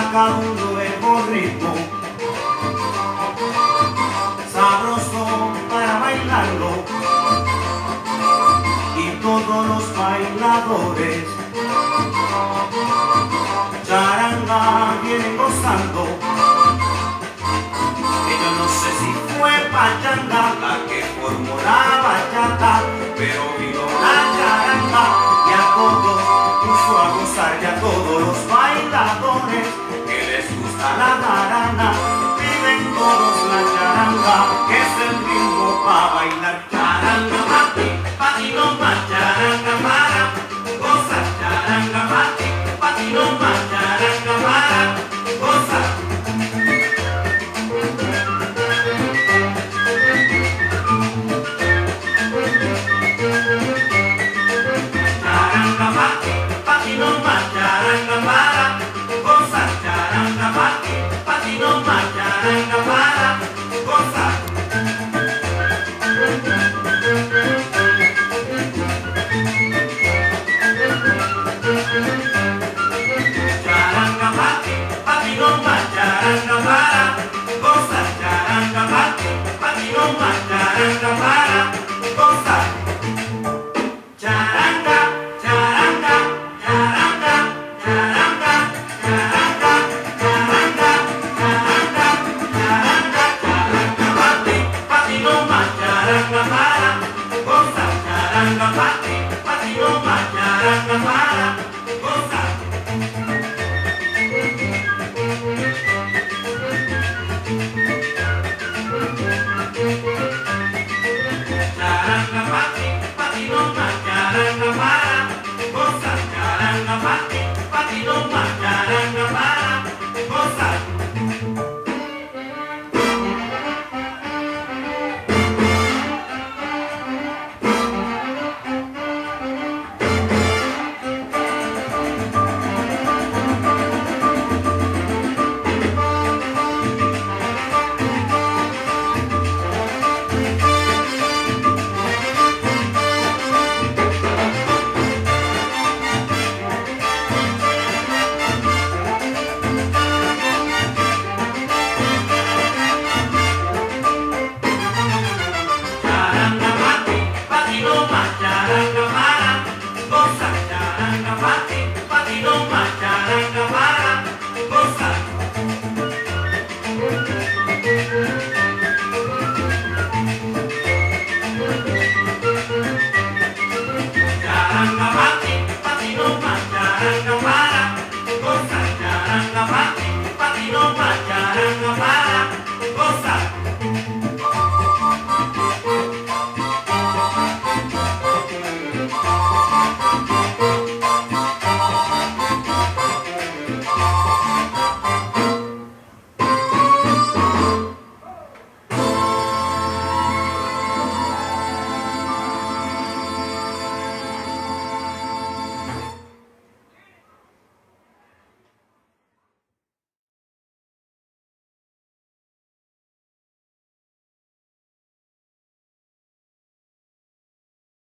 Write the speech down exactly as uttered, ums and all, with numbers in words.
saca un nuevo ritmo, sabroso para bailarlo, y todos los bailadores charanga vienen gozando. Que yo no sé si fue pachanga la que formó la bachata, pero vino la charanga y a todos puso a gozar, y a todos los bailadores que les gusta la jarana piden todos la charanga, que es el ritmo para bailar. Charanga mati, pati no más, charanga para gozar, charanga mati, pati no más, charanga para gozar. Charanga mati, pati no más, charanga para gozar, charanga mati, pati no más, charanga para gozar. Charanga mati, pati no más, charanga para gozar, charanga mati, pati no más, charanga para gozar. Charanga, charanga, charanga, charanga, charanga, charanga, charanga, charanga, charanga mati, pati no más, charanga para gozar, charanga mati, pati no más, charanga para gozar. Charanga